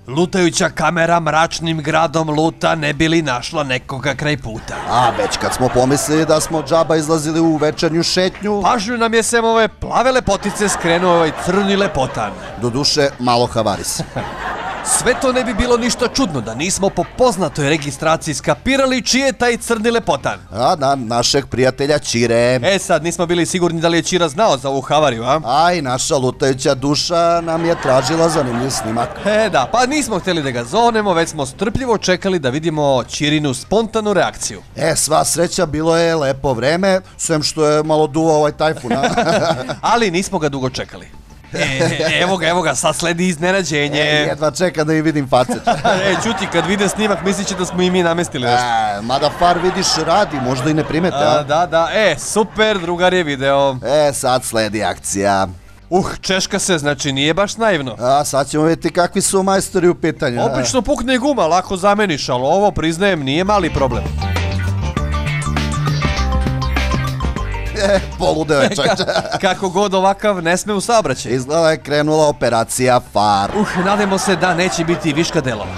Lutajuća kamera mračnim gradom luta ne bi li našla nekoga kraj puta. A već kad smo pomislili da smo džaba izlazili u večernju šetnju... Pažnju nam je sem ove plave lepotice skrenuo ovaj crni lepotan. Doduše, malo havaris. Sve to ne bi bilo ništa čudno da nismo po poznatoj registraciji skapirali čiji je taj crni lepotan. A da, našeg prijatelja Ćire. Sad nismo bili sigurni da li je Ćira znao za ovu havariju, a? A i naša lutajuća duša nam je tražila zanimljiv snimak. Da, pa nismo htjeli da ga zovnemo, već smo strpljivo čekali da vidimo Ćirinu spontanu reakciju. Sva sreća, bilo je lepo vreme, sem što je malo duo ovaj tajfun. Ali nismo ga dugo čekali. Evo ga, sad sledi iznenađenje. Jedva čekam da i vidim face. Čuti, kad vide snimak mislit će da smo i mi namestili nešto. Mada far vidiš radi, možda i ne primete. Da, super, drugar je video. Sad sledi akcija. Češka se, znači nije baš naivno. Sad ćemo vidjeti kakvi su majstori u pitanju. Obično pukne guma, lako zameniš, ali ovo, priznajem, nije mali problem. Poludeo je čovječe. Kako god ovakav ne sme u saobraćaj. Izgleda je krenula operacija far. Nadajmo se da neće biti viška delova.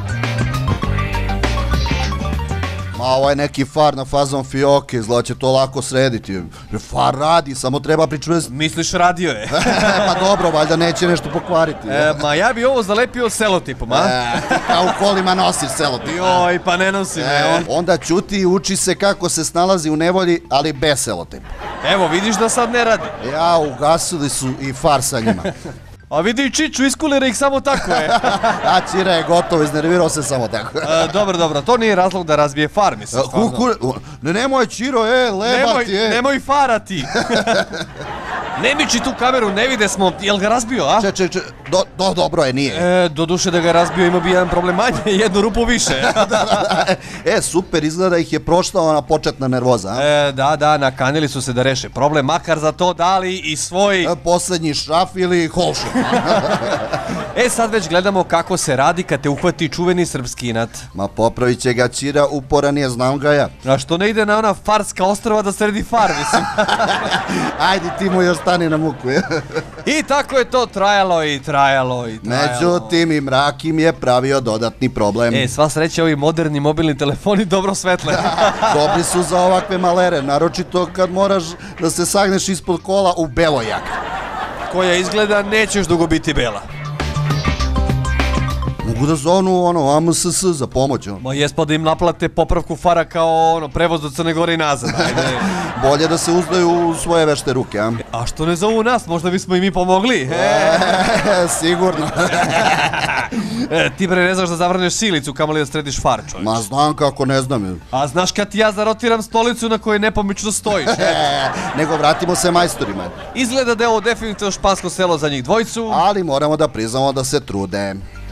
Ovo je neki far na fazon fioke, izgleda će to lako srediti. Far radi, samo treba pričvrstiti. Misliš radio je? Pa dobro, valjda neće nešto pokvariti. Ma ja bi ovo zalepio selotipom, a? Ti kao u kolima nosiš selotip. Joj, pa ne nosim. Onda ćuti i uči se kako se snalazi u nevolji, ali bez selotipa. Evo, vidiš da sad ne radi. Ugasili su i far sa njima. A vidi Čiću, iskulira ih samo tako je. Ćira je gotovo, iznervirao se samo tako. Dobro, to nije razlog da razbije far, mislim. Nemoj Čiro, lebati, Nemoj farati. Ne miči tu kameru, ne vide smo, jel ga razbio, a? Dobro je, nije. Doduše da ga razbio, imao bi jedan problem manje, jednu rupu više. Super, izgleda ih je prošla ona početna nervoza. Da, nakanili su se da reše problem, makar za to dali i svoj... Poslednji šraf ili holšer. Sad već gledamo kako se radi kad te uhvati čuveni srpski inat. Ma popravit će ga Ćira, uporan je, znam ga ja. A što ne ide na ona farska ostrava da sredi far, mislim. Ajde, ti mu još stani na muku. I tako je to trajalo. Međutim, i mrak im je pravio dodatni problem. Sva sreća, ovi moderni mobilni telefoni dobro svetle. Dobri su za ovakve malere, naročito kad moraš da se sagneš ispod kola u beloj jakni. Koja izgleda nećeš dugo biti bela. Mogu da zovnu AMSS za pomoć. Ma jespa da im naplate popravku fara kao prevoz do Crne Gore i nazad. Bolje da se uzdaju u svoje vešte ruke. A što ne zovu nas, možda bismo i mi pomogli. Sigurno. Ti bre ne znaš da zavrneš silicu, kamoli da središ far, čovječ. Ma znam kako ne znam. A znaš kad ti ja zarotiram stolicu na kojoj nepomično stojiš. Nego vratimo se majstorima. Izgleda da je ovo definitivno špansko selo za njih dvojicu. Ali moramo da priznamo da se trude.